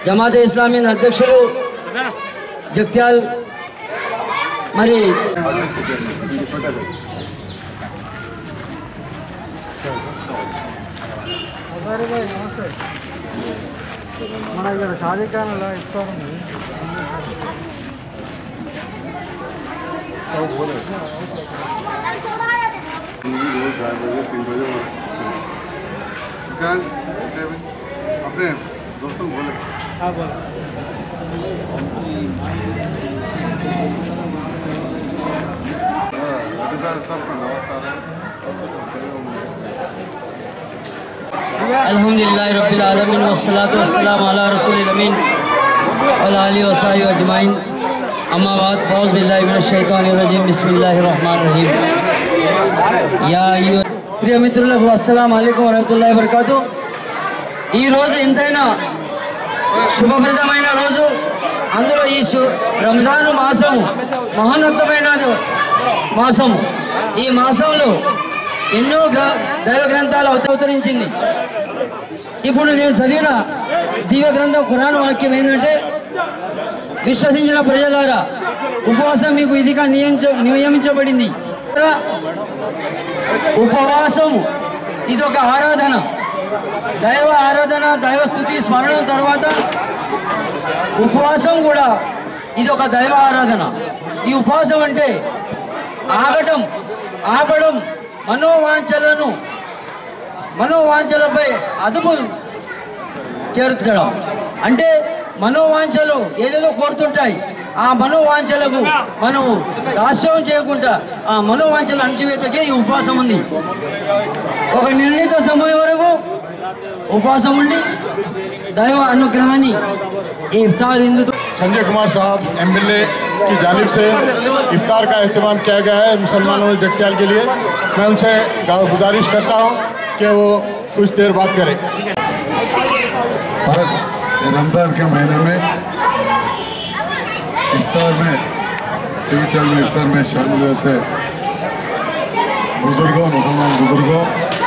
జమాతే ఇస్లామీ అధ్యక్షులు జగ్త్యాల్ మరి మన ఇక్కడ షాదీఖానాలో ఇస్తారండి अपने दोस्तों को बोले हाँ बोलो अल्हम्दुलिल्लाह रब्बिल आलमीन वस्सलातु वस्सलामु अला रसूलिल अमीन व आलिहि व सहबिहि अजमाइन अम्मा बाद औज़ु बिल्लाहि मिनश शैतानिर रजीम बिस्मिल्लाहिर रहमानिर रहीम या अय्युह ప్రియ మిత్రులకు అస్సలాము అలైకుం వరహమతుల్లాహి వబరకాతు। ఈ రోజు ఎంతైనా శుభప్రదమైన రోజు, అందులో ఈ రంజాన్ మాసం మహోన్నతమైన మాసం। ఈ మాసంలో ఎన్నో దైవ గ్రంథాలు అవతరించింది। ఇప్పుడు నేను చదివిన దివ్య గ్రంథం ఖురాన్ వాక్యం ఏంటంటే, విశ్వసించిన ప్రజలారా ఉపవాసం మీకు ఇదిగా నియమించబడింది। ఉపవాసం ఇది ఒక ఆరాధన, దైవ ఆరాధన, దైవ స్తుతి స్మరణం తర్వాత ఉపవాసం కూడా ఇది ఒక దైవ ఆరాధన। ఈ ఉపవాసం అంటే ఆపడం మనోవాంఛలపై అదుపు చేర్చడం। అంటే మనోవాంఛలు ఏదేదో కోరుతుంటాయి, ఆ మనోవాంఛలకు మనం దాస్యం చేయకుండా ఆ మనోవాంఛల అణచివేతకే ఈ ఉపవాసం ఉంది। ఒక నిర్ణీత సమయం వరకు ఉపవాసం ఉండి దైవ అనుగ్రహాన్ని ఈ ఇఫ్తార్ हिंदू संजय कुमार साहब एमएलए की जानिब से इफ्तार का अहतमाम किया गया है मुसलमानों जगत्याल के लिए। मैं उनसे गुजारिश करता हूं कि वो कुछ देर बात करें। आज रमज़ान के महीने में इफ्तार में इफ्तार में शामिल हुए से बुजुर्गों, मुसलमान बुजुर्गों,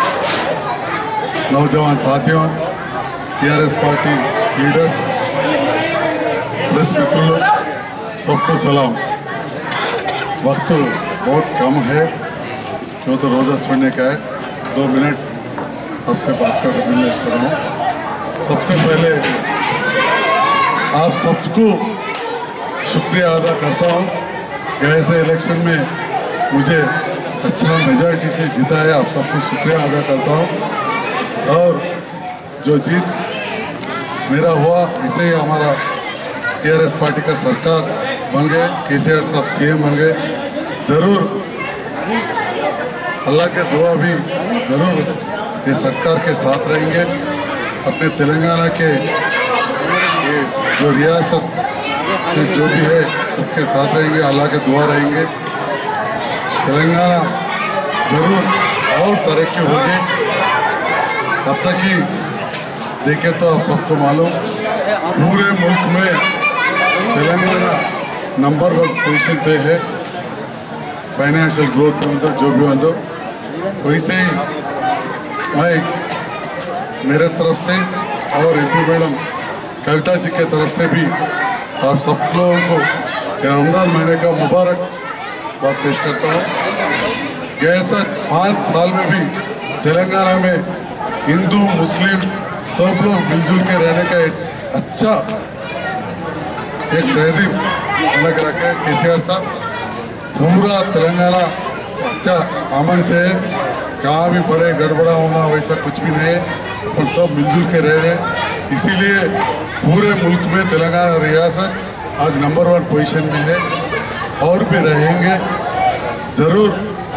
नौजवान साथियों, टीआरएस पार्टी लीडर्स, प्रेस मित्रों, सबको सलाम। वक्त बहुत कम है, जो तो रोज़ा छोड़ने का है। 2 मिनट आपसे बात कर मिलने कर रहा हूँ। सबसे पहले आप सबको शुक्रिया अदा करता हूँ। गए से इलेक्शन में मुझे अच्छा मेजॉरिटी से जीता है, आप सबको शुक्रिया अदा करता हूँ। और जो जीत मेरा हुआ, इसे ही हमारा टीआरएस पार्टी का सरकार बन गए, केसीआर साहब सीएम बन गए। ज़रूर अल्लाह के दुआ भी ज़रूर ये सरकार के साथ रहेंगे। अपने तेलंगाना के ये जो रियासत में जो भी है सबके साथ रहेंगे, अल्लाह के दुआ रहेंगे। तेलंगाना ज़रूर और तरक्की होगी। अब तक ही देखें तो आप सबको मालूम, पूरे मुल्क में तेलंगाना नंबर 1 पोजीशन पे है फाइनेंशियल ग्रोथ में, तो जो भी हो। वैसे ही मैं मेरे तरफ से और एमपी मैडम कविता जी के तरफ से भी आप सब लोगों को रमज़ान महीने का मुबारक बात पेश करता हूँ। ऐसा 5 साल में भी तेलंगाना में हिंदू मुस्लिम सब लोग मिलजुल के रहने का एक अच्छा एक तहजीब अलग रखे केसीआर साहब। पूरा तेलंगाना अच्छा अमन से है, कहाँ भी बड़े गड़बड़ा होना वैसा कुछ भी नहीं है, और सब मिलजुल के रह रहे। इसीलिए पूरे मुल्क में तेलंगाना रियासत आज नंबर 1 पोजीशन में है और भी रहेंगे ज़रूर।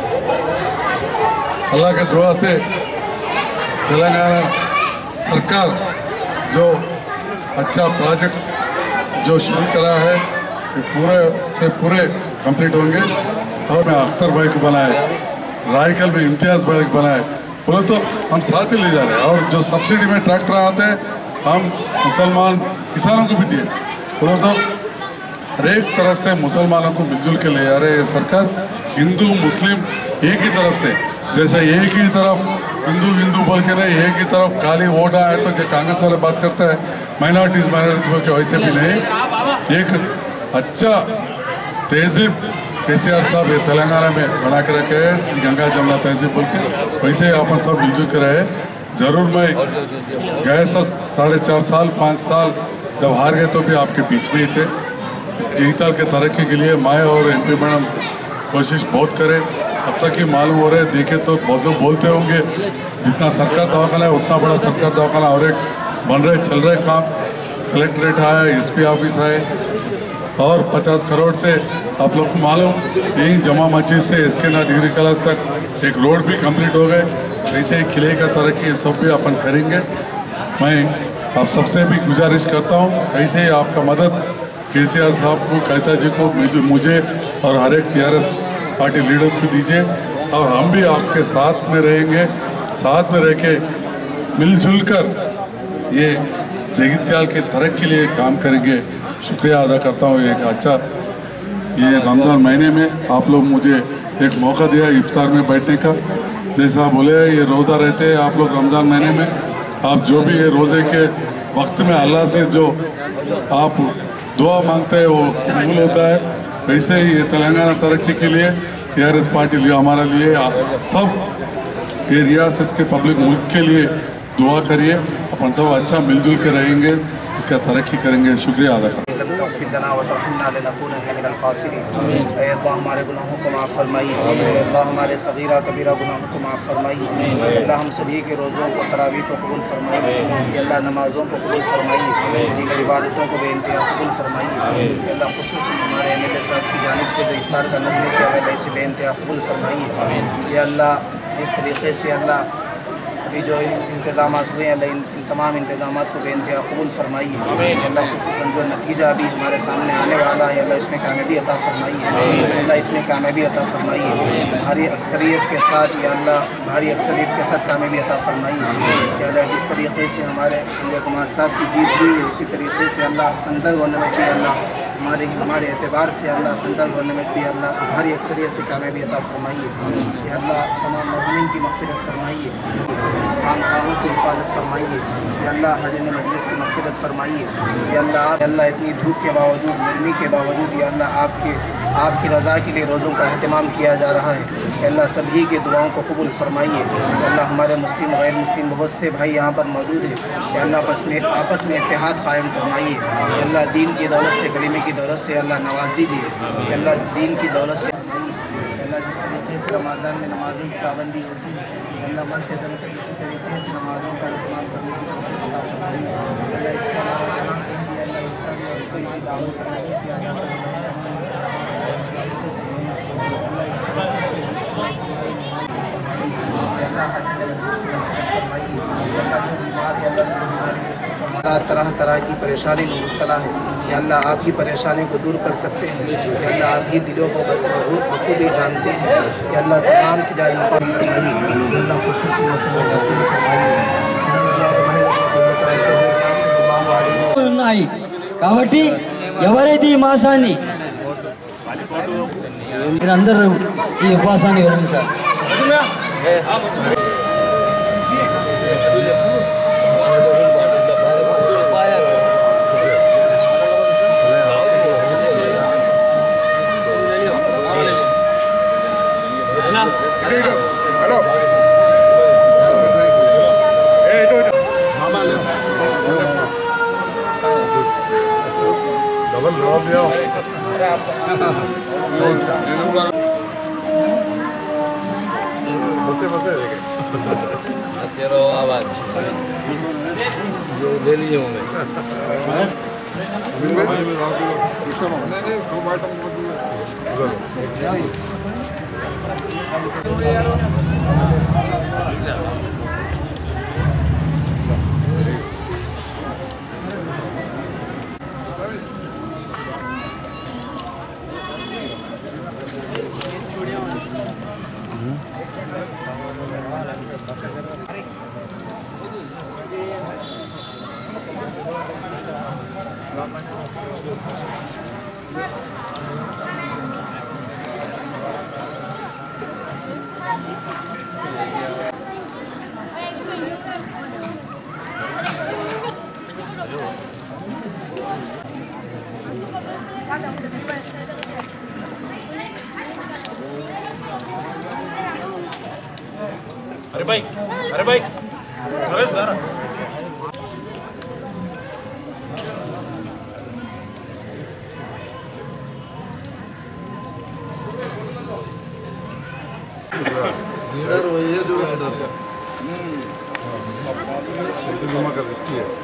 अल्लाह के दुआ से तेलंगाना सरकार जो अच्छा प्रोजेक्ट्स जो शुरू करा है पूरे से पूरे कंप्लीट होंगे। और मैं अख्तर भाई को बनाए, रायकल में इम्तियाज़ भाई को बनाए, पूरा तो हम साथ ही ले जा रहे हैं। और जो सब्सिडी में ट्रैक्टर आते हैं हम मुसलमान किसानों को भी दिए, पूरा तो हर एक तरफ से मुसलमानों को मिलजुल के ले जा रहे हैं। सरकार हिंदू मुस्लिम एक ही तरफ से, जैसे एक ही तरफ हिंदू हिंदू बोल के नहीं, एक ही तरफ खाली वोट आए तो जो कांग्रेस वाले बात करते हैं माइनॉरिटीज बोल के, वैसे भी नहीं। एक अच्छा तहजीब केसीआर साहब ये तेलंगाना में बना के रखे हैं, गंगा जमुना तहजीब बोल के, वैसे ही आप सब मिलजुल कर रहे। जरूर मैं गए 4.5 साल 5 साल जब हार गए तो भी आपके बीच में ही थे। इस डिजिटल के तरक्की के लिए मैं और MP मैडम कोशिश बहुत करें। अब तक ही मालूम हो रहे है, देखे तो बहुत लोग बोलते होंगे जितना सरकार दवाखाना है उतना बड़ा सरकार दवाखाना और एक बन रहे चल रहे काम। कलेक्ट्रेट आया, SP ऑफिस आए और 50 करोड़ से आप लोग को मालूम यही जमा मस्जिद से SK डिग्री कॉलेज तक एक रोड भी कंप्लीट हो गए। ऐसे ही किले का तरक्की सब भी अपन करेंगे। मैं आप सबसे भी गुजारिश करता हूँ ऐसे ही आपका मदद केसीआर साहब को, कहता जी को, मुझे और हर एक TRS पार्टी लीडर्स को दीजिए और हम भी आपके साथ में रहेंगे। साथ में रह के मिलजुल कर ये जगित्याल के तरक्की के लिए काम करेंगे। शुक्रिया अदा करता हूँ। एक अच्छा ये रमज़ान महीने में आप लोग मुझे एक मौका दिया इफ्तार में बैठने का। जैसा बोले ये रोज़ा रहते हैं आप लोग रमज़ान महीने में, आप जो भी ये रोज़े के वक्त में अल्लाह से जो आप दुआ मांगते हैं वो कबूल होता है। वैसे ही ये तेलंगाना तरक्की के लिए TRS पार्टी लिए हमारे लिए सब ये रियासत के पब्लिक मुल्क के लिए दुआ करिए। अपन सब अच्छा मिलजुल के रहेंगे, इसका तरक्की करेंगे। शुक्रिया अदा करता हूं। अल्लाह हमारे गुनाहों को माफ़ फरमाइए, अल्लाह हमारे सगीरा कबीरा गुनाहों को माफ़ फरमाइए, अल्लाह हम सभी के रोज़ों को तरावी को कबूल फरमाइए, अल्लाह नमाज़ों को कबूल फरमाइए, दीगर इबादतों को बेइंतहा कबूल फरमाइए, अल्लाह खुसूसन हमारे MLA साहब की जानिब से जो इफ्तार का नज़र किया गया इसे बेइंतहा कबूल फरमाइए। या अल्लाह जिस तरीके से अल्लाह अभी जो इंतज़ाम हुए अल्लाह इन तमाम इंतज़ाम को बेइंतहा कबूल फरमाइए। अल्लाह खुसूसन जो नतीजा अभी हमारे सामने आने वाला है अल्लाह इसमें कामयाबी अता फरमाइए, अल्लाह इसमें कामयाबी अता फरमाइए। भारी अक्सरियत के साथ या अल्लाह भारी अक्सरियत के साथ कामयाबी अता फरमाइए। या अल्लाह जिस तरीके से हमारे संजय कुमार साहब की जीत हुई है उसी तरीके से अल्लाह संदर गवर्नमेंट भी अल्लाह हमारे एतबार से अल्लाह सेंट्रल गवर्नमेंट भी अल्लाह भारी अक्सरियत से कामयाबी अता फरमाइए। या अल्लाह तमाम मरहूमीन की मग़फ़िरत फरमाइए, खानक़ाहों की हिफाजत फरमाइए। या अल्लाह हाज़िरीन मजलिस की मग़फ़िरत फरमाइए। या अल्लाह इतनी धूप के बावजूद, गर्मी के बावजूद या अल्लाह आपकी रज़ा के लिए रोज़ों का अहतमाम किया जा रहा है। अल्लाह सभी की दुआओं को कबूल फरमाइए। अल्लाह हमारे मुस्लिम गैर मुस्लिम बहुत से भाई यहाँ पर मौजूद है, अल्लाह आपस में इत्तेहाद कायम फरमाइए। अल्लाह दीन की दौलत से, कलीमे की दौलत से अल्लाह नवाज दीजिए। अल्लाह दीन की दौलत से अल्लाह जिस तरीके से रमज़ान में नमाज़ों की पाबंदी होती है अल्लाह बढ़ते दम तक इसी तरीके से नमाज़ों का इस्तेमाल करने की तौफ़ीक़ अता फरमाइए। अल्लाह इसके अलावा जहाँ कहीं भी अल्लाह इफ्तारी और कोई भी दावत का नहीं किया जाता है तरह तरह की परेशानी में मुब्तला है। या अल्लाह आपकी परेशानी को दूर कर सकते हैं। या अल्लाह आप ही दिलों को बखूबी जानते हैं। या अल्लाह तमाम की जान फरमाइए। अल्लाह खुसूसी मसले में तब्दीली फरमाइए। ఉన్నాయి కాబట్టి ఎవరైతే ఈ మాసాన్ని మీరందరూ ఈ ఉపవాసాన్ని విరమించాలి. डबल जवाब दिया बसे बसे तेरा आवाज जो ले लिए होंगे लीडर वही है जो लीडर का जमा कर इसकी है